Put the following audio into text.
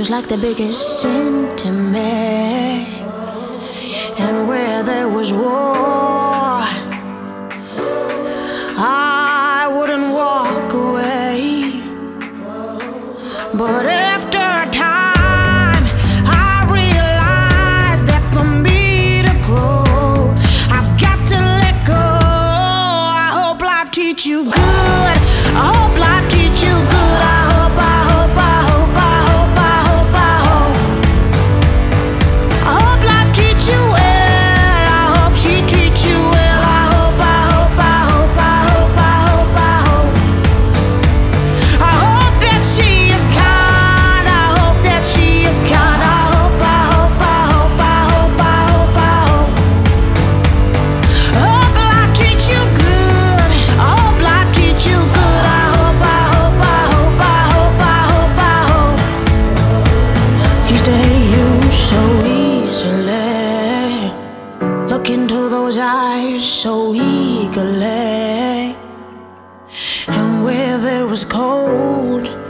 seems like the biggest sin to me. And where there was war, I wouldn't walk away. But after a time, I realized that for me to grow, I've got to let go. I hope life treats you good. I hope life treats you good. I hope, I hope, I hope, I hope, I hope, I hope. I hope life treats you well. I hope she treats you well. I hope, I hope, I hope, I hope, I hope, I hope. I hope that she is kind. I hope that she is kind. I hope, I hope, I hope, I hope, I hope, I hope. I hope life treats you good. I hope life treats you good. I hope, I hope, I hope, I hope, I hope, I hope. Used to hate you so easily. Look into those eyes so eagerly. And where there was cold,